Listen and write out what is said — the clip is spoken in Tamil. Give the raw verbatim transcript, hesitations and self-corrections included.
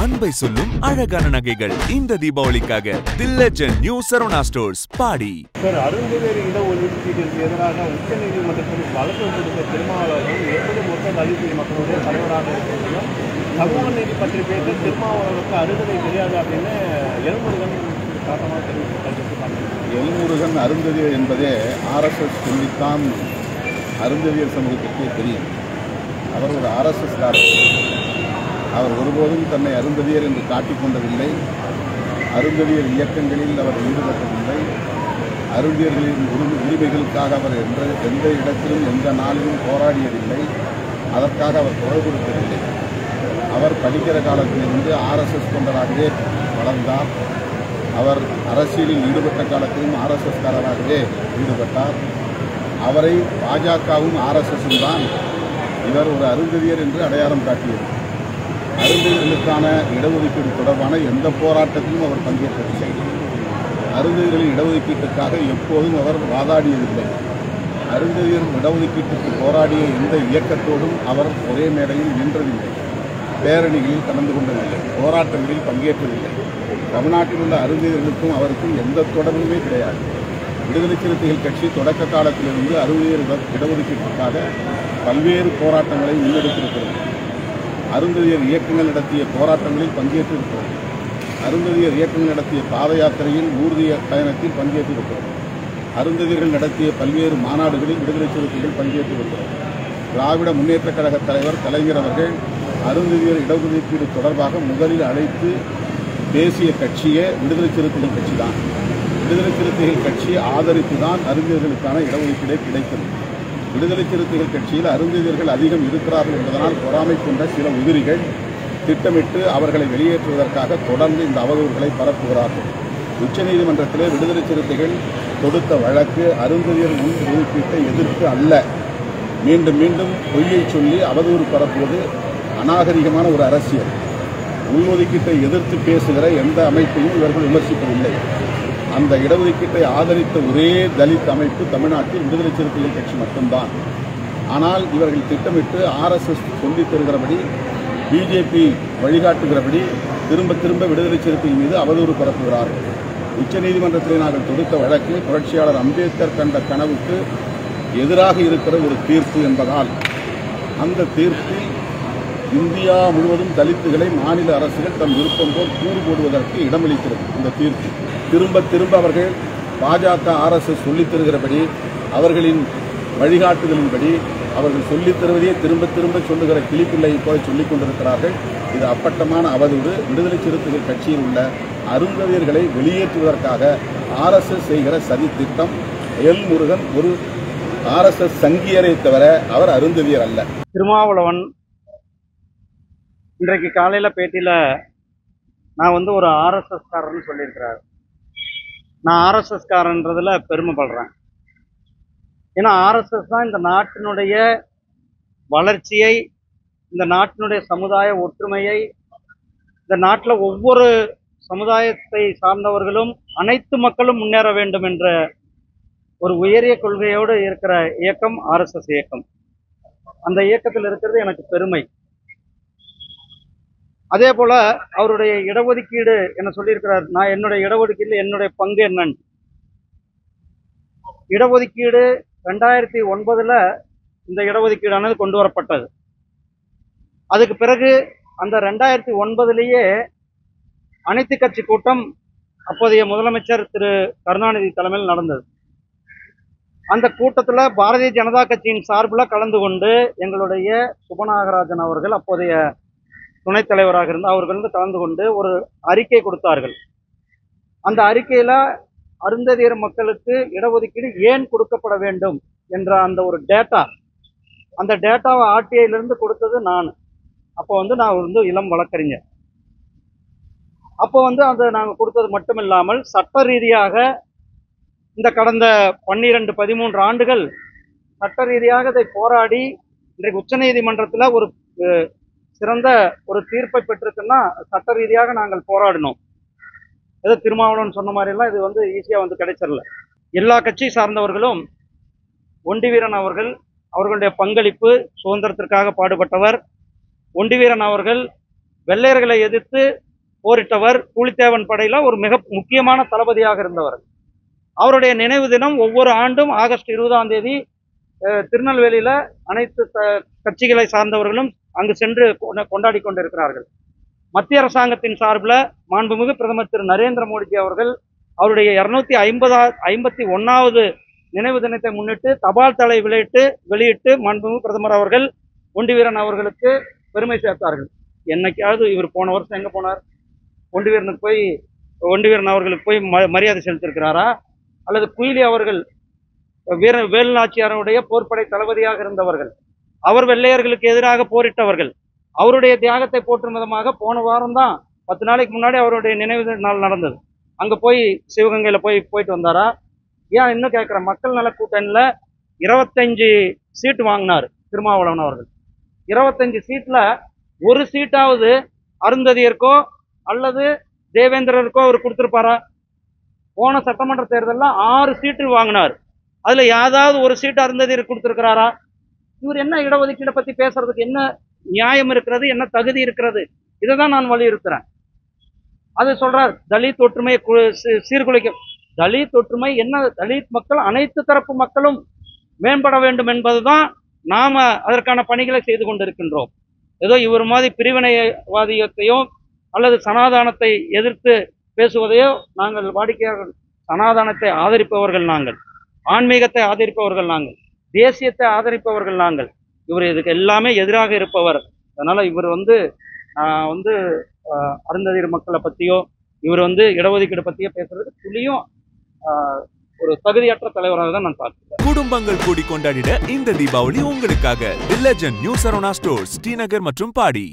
அன்பை சொல்லும் அழகான நகைகள் இந்த தீபாவளிக்காக the legend new Saravana stores Padi. Sir, அருந்ததியர் இட ஒதுக்கீட்டிற்கு எதிராக உச்சநீதிமன்றத்தில் வழக்கு கொடுத்த திருமாவளவன் எப்படி மொத்த தலித் மக்களுடைய தலைவராக இருக்கிறதையும் சமூக நீதி பற்றி பேச திருமாவளவனுக்கு அருந்ததை தெரியாது அப்படின்னு எல்முருகன் காரணமாக தெரிவித்து எல்முருகன் அருந்ததியர் என்பதே ஆர்எஸ்எஸ் சொல்லித்தான் அருந்ததியர் சமூகத்திற்கே தெரியும். அவர் ஒரு ஆர்எஸ்எஸ் காரர். அவர் ஒருபோதும் தன்னை அருந்ததியர் என்று காட்டிக்கொண்டதில்லை. அருந்ததியர் இயக்கங்களில் அவர் ஈடுபட்டதில்லை. அருந்ததியர்களின் உரிமைகளுக்காக அவர் என்ற எந்த இடத்திலும் எந்த நாளிலும் போராடியதில்லை. அதற்காக அவர் குரல் கொடுத்ததில்லை. அவர் படிக்கிற காலத்திலிருந்து ஆர்எஸ்எஸ் கொண்டராகவே வளர்ந்தார். அவர் அரசியலில் ஈடுபட்ட காலத்திலும் ஆர்எஸ்எஸ்காரராகவே ஈடுபட்டார். அவரை பாஜகவும் ஆர்எஸ்எஸும் தான் இவர் ஒரு அருந்ததியர் என்று அடையாளம் காட்டியது. அருந்ததியர்களுக்கான இடஒதுக்கீடு தொடர்பான எந்த போராட்டத்திலும் அவர் பங்கேற்றதில்லை. அருந்ததியர்களின் இடஒதுக்கீட்டுக்காக எப்போதும் அவர் வாதாடியதில்லை. அருந்ததியர் இடஒதுக்கீட்டுக்கு போராடிய எந்த இயக்கத்தோடும் அவர் ஒரே மேடையில் நின்றதில்லை. பேரணிகளில் கலந்து கொண்டதில்லை. போராட்டங்களில் பங்கேற்றதில்லை. தமிழ்நாட்டில் உள்ள அருந்ததியர்களுக்கும் அவருக்கும் எந்த தொடர்புமே கிடையாது. விடுதலை சிறுத்தைகள் கட்சி தொடக்க காலத்திலிருந்து அருந்ததியர் இடஒதுக்கீட்டுக்காக பல்வேறு போராட்டங்களை முன்னெடுத்திருக்கிறது. அருந்ததியர் இயக்கங்கள் நடத்திய போராட்டங்களில் பங்கேற்றிருக்கிறது. அருந்ததியர் இயக்கங்கள் நடத்திய பாத யாத்திரையில் ஊர்தி பயணத்தில் பங்கேற்றிருக்கிறது. அருந்ததியர்கள் நடத்திய பல்வேறு மாநாடுகளில் விடுதலை சிறுத்தைகள் பங்கேற்றிருக்கிறது. திராவிட முன்னேற்றக் கழக தலைவர் கலைஞர் அவர்கள் அருந்ததியர் இடஒதுக்கீடு தொடர்பாக முதலில் அழைத்து பேசிய கட்சியே விடுதலை சிறுத்தைகள் கட்சி தான். விடுதலை சிறுத்தைகள் கட்சி ஆதரித்து தான் அருந்ததியர்களுக்கான இடஒதுக்கீடே கிடைத்தது. விடுதலை சிறுத்தைகள் கட்சியில் அருந்ததியர்கள் அதிகம் இருக்கிறார்கள் என்பதனால் பொறாமை கொண்ட சில உதிரிகள் திட்டமிட்டு அவர்களை வெளியேற்றுவதற்காக தொடர்ந்து இந்த அவதூறுகளை பரப்புகிறார்கள். உச்சநீதிமன்றத்திலே விடுதலை சிறுத்தைகள் தொடுத்த வழக்கு அருந்ததியர் உள் ஒதுக்கீட்டை எதிர்த்து அல்ல. மீண்டும் மீண்டும் பொய்யை சொல்லி அவதூறு பரப்புவது அநாகரிகமான ஒரு அரசியல். உள்ஒதுக்கீட்டை எதிர்த்து பேசுகிற எந்த அமைப்பையும் இவர்கள் விமர்சிப்பதில்லை. அந்த இடஒதுக்கீட்டை ஆதரித்த ஒரே தலித் அமைப்பு தமிழ்நாட்டில் விடுதலை சிறுத்தைகள் கட்சி மட்டும்தான். ஆனால் இவர்கள் திட்டமிட்டு ஆர்எஸ்எஸ் சொல்லித் தருகிறபடி, பிஜேபி வழிகாட்டுகிறபடி திரும்ப திரும்ப விடுதலை சிறுத்தைகள் மீது அவதூறு பரப்புகிறார்கள். உச்சநீதிமன்றத்தில் நாங்கள் தொடுத்த வழக்கு புரட்சியாளர் அம்பேத்கர் கண்ட கனவுக்கு எதிராக இருக்கிற ஒரு தீர்ப்பு என்பதால் அந்த தீர்ப்பில் இந்தியா முழுவதும் தலித்துகளை மாநில அரசுகள் தம் விருப்பம் போல் கூறு போடுவதற்கு இடமளிக்கிறது. இந்த தீர்ப்பு திரும்ப திரும்ப அவர்கள் பாஜக ஆர்எஸ்எஸ் சொல்லித் தருகிறபடி, அவர்களின் வழிகாட்டுதலின்படி அவர்கள் சொல்லித் தருவதையே திரும்ப திரும்ப சொல்லுகிற கிளிப்பிள்ளையை போல சொல்லிக் கொண்டிருக்கிறார்கள். இது அப்பட்டமான அவதூறு. விடுதலை சிறுத்தைகள் கட்சியில் உள்ள அருந்ததியர்களை வெளியேற்றுவதற்காக ஆர்எஸ்எஸ் செய்கிற சதி திட்டம். எல் முருகன் ஒரு ஆர்எஸ்எஸ் சங்கியரை தவிர அவர் அருந்ததியர் அல்ல. திருமாவளவன் இன்றைக்கு காலையில் பேட்டியில் நான் வந்து ஒரு ஆர்எஸ்எஸ் காரன்னு சொல்லியிருக்கிறார். நான் ஆர்எஸ்எஸ் காரன்றதில் பெருமைப்படுறேன். ஏன்னா ஆர்எஸ்எஸ் தான் இந்த நாட்டினுடைய வளர்ச்சியை, இந்த நாட்டினுடைய சமுதாய ஒற்றுமையை, இந்த நாட்டில் ஒவ்வொரு சமுதாயத்தை சார்ந்தவர்களும் அனைத்து மக்களும் முன்னேற வேண்டும் என்ற ஒரு உயரிய கொள்கையோடு இருக்கிற இயக்கம் ஆர்எஸ்எஸ் இயக்கம். அந்த இயக்கத்தில் இருக்கிறது எனக்கு பெருமை. அதே போல அவருடைய இடஒதுக்கீடு என்ன சொல்லியிருக்கிறார். நான் என்னுடைய இடஒதுக்கீடு என்னுடைய பங்கு என்னன்னு, இடஒதுக்கீடு ரெண்டாயிரத்தி ஒன்பதுல இந்த இடஒதுக்கீடானது கொண்டு வரப்பட்டது. அதுக்கு பிறகு அந்த ரெண்டாயிரத்தி ஒன்பதுலேயே அனைத்து கட்சி கூட்டம் அப்போதைய முதலமைச்சர் திரு கருணாநிதி தலைமையில் நடந்தது. அந்த கூட்டத்தில் பாரதிய ஜனதா கட்சியின் சார்பில் கலந்து கொண்டு எங்களுடைய சுபநாகராஜன் அவர்கள் அப்போதைய துணைத் தலைவராக இருந்த அவர்கள் வந்து கலந்து கொண்டு ஒரு அறிக்கை கொடுத்தார்கள். அந்த அறிக்கையில அருந்ததியர் மக்களுக்கு இடஒதுக்கீடு ஏன் கொடுக்கப்பட வேண்டும் என்ற அந்த ஒரு டேட்டா, அந்த டேட்டாவை ஆர்டிஐலிருந்து கொடுத்தது நான். அப்போ வந்து நான் வந்து இளம் வழக்கறிஞர். அப்போ வந்து அந்த நாங்கள் கொடுத்தது மட்டும் இல்லாமல் சட்ட ரீதியாக இந்த கடந்த பன்னிரெண்டு பதிமூன்று ஆண்டுகள் சட்ட ரீதியாக இதை போராடி இன்றைக்கு உச்சநீதிமன்றத்தில் ஒரு சிறந்த ஒரு தீர்ப்பை பெற்றிருக்குன்னா சட்ட ரீதியாக நாங்கள் போராடினோம். ஏதோ திருமாவளவன் சொன்ன மாதிரிலாம் இது வந்து ஈஸியாக வந்து கிடைச்சிடல. எல்லா கட்சி சார்ந்தவர்களும், ஒண்டி வீரன் அவர்கள் அவர்களுடைய பங்களிப்பு சுதந்திரத்திற்காக பாடுபட்டவர். ஒண்டி வீரன் அவர்கள் வெள்ளையர்களை எதிர்த்து போரிட்டவர். பூலித்தேவன் படையில ஒரு மிக முக்கியமான தளபதியாக இருந்தவர். அவருடைய நினைவு தினம் ஒவ்வொரு ஆண்டும் ஆகஸ்ட் இருபதாம் தேதி திருநெல்வேலியில அனைத்து கட்சிகளை சார்ந்தவர்களும் அங்கு சென்று கொண்டாடி கொண்டிருக்கிறார்கள். மத்திய அரசாங்கத்தின் சார்பில் மாண்புமிகு பிரதமர் திரு நரேந்திர மோடிஜி அவர்கள் அவருடைய இருநூத்தி ஐம்பதா ஐம்பத்தி ஒன்னாவது நினைவு தினத்தை முன்னிட்டு தபால் தலை வெளியிட்டு வெளியிட்டு மாண்புமிகு பிரதமர் அவர்கள் ஒண்டி வீரன் அவர்களுக்கு பெருமை சேர்த்தார்கள். என்னைக்காவது இவர் போன வருஷம் எங்க போனார்? ஒண்டி வீரனுக்கு போய் ஒண்டி வீரன் அவர்களுக்கு போய் மரியாதை செலுத்திருக்கிறாரா? அல்லது குயிலி அவர்கள் வீர வேலுநாச்சியாருடைய போர்ப்படை தளபதியாக இருந்தவர்கள், அவர் வெள்ளையர்களுக்கு எதிராக போரிட்டவர்கள், அவருடைய தியாகத்தை போற்றும் விதமாக போன வாரம் தான் பத்து நாளைக்கு முன்னாடி அவருடைய நினைவு நாள் நடந்தது. அங்க போய் சிவகங்கையில போய் போயிட்டு வந்தாரா? ஏன் இன்னும் கேட்கிற மக்கள் நல கூட்டணியில இருபத்தஞ்சு சீட்டு வாங்கினார் திருமாவளவன் அவர்கள். இருபத்தஞ்சு சீட்ல ஒரு சீட்டாவது அருந்ததியருக்கோ அல்லது தேவேந்திரருக்கோ அவர் கொடுத்திருப்பாரா? போன சட்டமன்ற தேர்தலில் ஆறு சீட்டு வாங்கினார். அதுல யாராவது ஒரு சீட்டு அருந்ததியருக்கு கொடுத்திருக்கிறாரா? இவர் என்ன இடஒதுக்கீடை பத்தி பேசுறதுக்கு என்ன நியாயம் இருக்கிறது, என்ன தகுதி இருக்கிறது? இதை தான் நான் வலியுறுத்துறேன். அது சொல்றார் தலித் ஒற்றுமை சீர்குலைக்கும். தலித் ஒற்றுமை என்ன? தலித் மக்கள் அனைத்து தரப்பு மக்களும் மேம்பட வேண்டும் என்பதுதான் நாம அதற்கான பணிகளை செய்து கொண்டிருக்கின்றோம். ஏதோ இவர் மாதிரி பிரிவினைவாதியத்தையோ அல்லது சனாதானத்தை எதிர்த்து பேசுவதையோ நாங்கள் வாடிக்கையாளர்கள். சனாதானத்தை ஆதரிப்பவர்கள் நாங்கள், ஆன்மீகத்தை ஆதரிப்பவர்கள் நாங்கள், தேசியத்தை ஆதரிப்பவர்கள் நாங்கள். இவர் இதுக்கு எல்லாமே எதிராக இருப்பவர். அதனால இவர் வந்து வந்து அருந்ததியர் மக்களை பத்தியோ இவர் வந்து இடஒதுக்கீடு பத்தியோ பேசுறதுக்கு துளியும் ஒரு தகுதியற்ற தலைவராக தான் நான் பார்க்கிறேன். குடும்பங்கள் கூடி கொண்டாடிட இந்த தீபாவளி உங்களுக்காக the legend new Saravana stores, Srinagar மற்றும் பாடி.